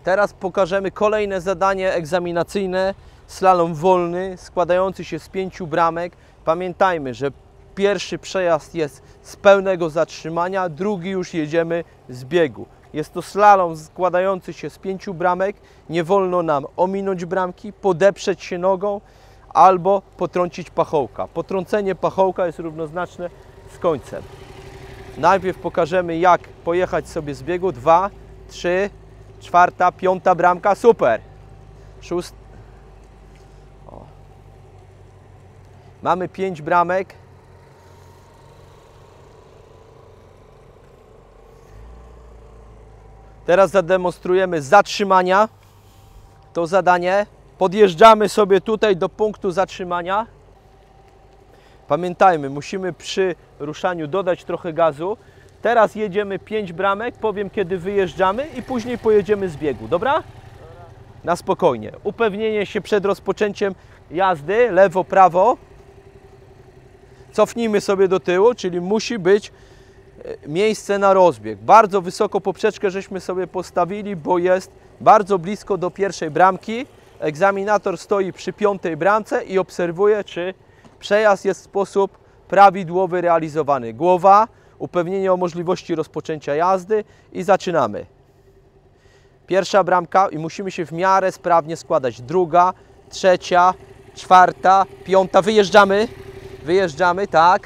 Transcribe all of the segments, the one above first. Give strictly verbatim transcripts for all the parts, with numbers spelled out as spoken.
Teraz pokażemy kolejne zadanie egzaminacyjne, slalom wolny, składający się z pięciu bramek. Pamiętajmy, że pierwszy przejazd jest z pełnego zatrzymania, drugi już jedziemy z biegu. Jest to slalom składający się z pięciu bramek. Nie wolno nam ominąć bramki, podeprzeć się nogą albo potrącić pachołka. Potrącenie pachołka jest równoznaczne z końcem. Najpierw pokażemy, jak pojechać sobie z biegu. Dwa, trzy, czwarta, piąta bramka. Super! Szóst... O. Mamy pięć bramek. Teraz zademonstrujemy zatrzymania. To zadanie. Podjeżdżamy sobie tutaj do punktu zatrzymania. Pamiętajmy, musimy przy ruszaniu dodać trochę gazu. Teraz jedziemy pięć bramek, powiem kiedy wyjeżdżamy i później pojedziemy z biegu. Dobra? Dobra. Na spokojnie. Upewnienie się przed rozpoczęciem jazdy, lewo, prawo. Cofnijmy sobie do tyłu, czyli musi być miejsce na rozbieg. Bardzo wysoko poprzeczkę żeśmy sobie postawili, bo jest bardzo blisko do pierwszej bramki. Egzaminator stoi przy piątej bramce i obserwuje, czy przejazd jest w sposób prawidłowy realizowany. Głowa, upewnienie o możliwości rozpoczęcia jazdy i zaczynamy. Pierwsza bramka i musimy się w miarę sprawnie składać. Druga, trzecia, czwarta, piąta. Wyjeżdżamy. Wyjeżdżamy, tak.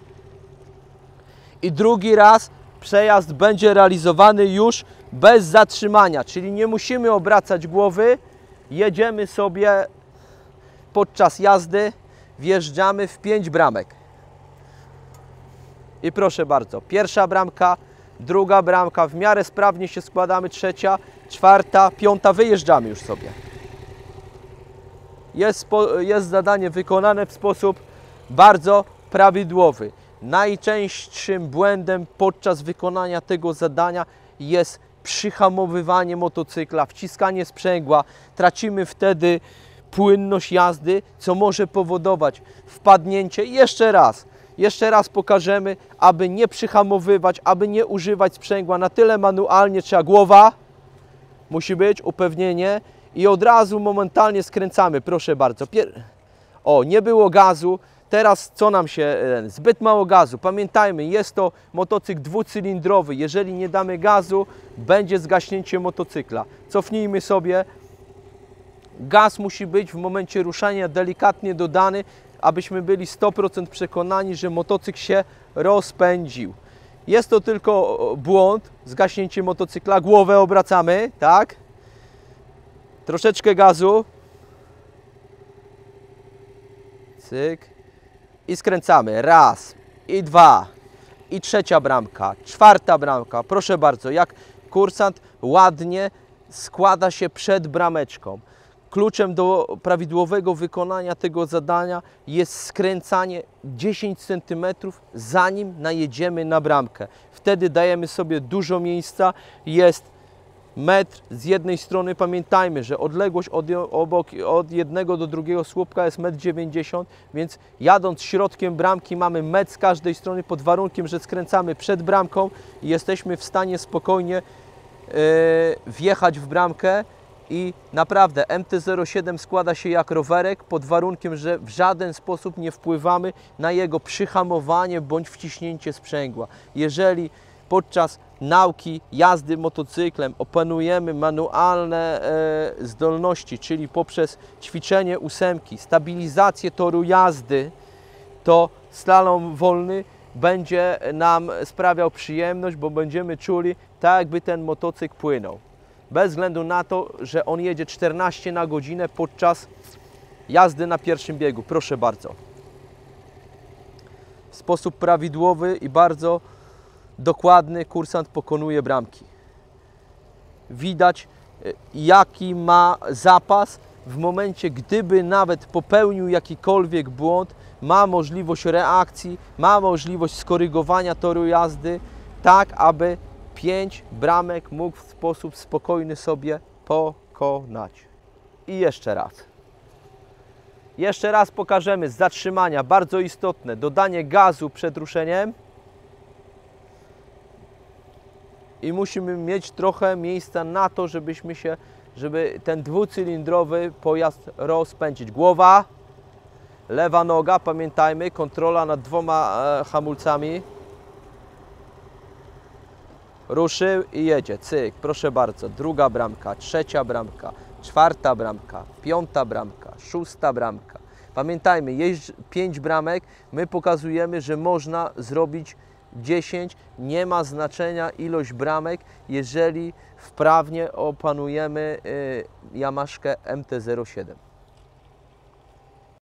I drugi raz przejazd będzie realizowany już bez zatrzymania, czyli nie musimy obracać głowy. Jedziemy sobie podczas jazdy, wjeżdżamy w pięć bramek. I proszę bardzo, pierwsza bramka, druga bramka, w miarę sprawnie się składamy, trzecia, czwarta, piąta, wyjeżdżamy już sobie. Jest, jest zadanie wykonane w sposób bardzo prawidłowy. Najczęstszym błędem podczas wykonania tego zadania jest przyhamowywanie motocykla, wciskanie sprzęgła. Tracimy wtedy płynność jazdy, co może powodować wpadnięcie. Jeszcze raz, jeszcze raz pokażemy, aby nie przyhamowywać, aby nie używać sprzęgła. Na tyle manualnie trzeba głowa, musi być upewnienie i od razu momentalnie skręcamy. Proszę bardzo. Pier... O, nie było gazu. Teraz co nam się, zbyt mało gazu. Pamiętajmy, jest to motocykl dwucylindrowy. Jeżeli nie damy gazu, będzie zgaśnięcie motocykla. Cofnijmy sobie. Gaz musi być w momencie ruszania delikatnie dodany, abyśmy byli sto procent przekonani, że motocykl się rozpędził. Jest to tylko błąd, zgaśnięcie motocykla. Głowę obracamy, tak? Troszeczkę gazu. Cyk. I skręcamy. Raz, i dwa, i trzecia bramka, czwarta bramka. Proszę bardzo, jak kursant ładnie składa się przed brameczką. Kluczem do prawidłowego wykonania tego zadania jest skręcanie dziesięć centymetrów, zanim najedziemy na bramkę. Wtedy dajemy sobie dużo miejsca. Jest metr z jednej strony. Pamiętajmy, że odległość od, obok, od jednego do drugiego słupka jest metr dziewięćdziesiąt, więc jadąc środkiem bramki mamy metr z każdej strony pod warunkiem, że skręcamy przed bramką i jesteśmy w stanie spokojnie yy, wjechać w bramkę. I naprawdę M T zero siedem składa się jak rowerek pod warunkiem, że w żaden sposób nie wpływamy na jego przyhamowanie bądź wciśnięcie sprzęgła. Jeżeli podczas nauki jazdy motocyklem opanujemy manualne e, zdolności, czyli poprzez ćwiczenie ósemki, stabilizację toru jazdy, to slalom wolny będzie nam sprawiał przyjemność, bo będziemy czuli, tak jakby ten motocykl płynął. Bez względu na to, że on jedzie czternaście na godzinę podczas jazdy na pierwszym biegu. Proszę bardzo. W sposób prawidłowy i bardzo dokładny kursant pokonuje bramki. Widać, jaki ma zapas. W momencie, gdyby nawet popełnił jakikolwiek błąd, ma możliwość reakcji, ma możliwość skorygowania toru jazdy, tak aby pięć bramek mógł w sposób spokojny sobie pokonać. I jeszcze raz. Jeszcze raz pokażemy z zatrzymania, bardzo istotne, dodanie gazu przed ruszeniem. i musimy mieć trochę miejsca na to, żebyśmy się, żeby ten dwucylindrowy pojazd rozpędzić. Głowa, lewa noga, pamiętajmy, kontrola nad dwoma e, hamulcami. Ruszył i jedzie, cyk, proszę bardzo, druga bramka, trzecia bramka, czwarta bramka, piąta bramka, szósta bramka. Pamiętajmy, jest pięć bramek, my pokazujemy, że można zrobić dziesięć, nie ma znaczenia ilość bramek, jeżeli wprawnie opanujemy y, Yamaszkę M T zero siedem.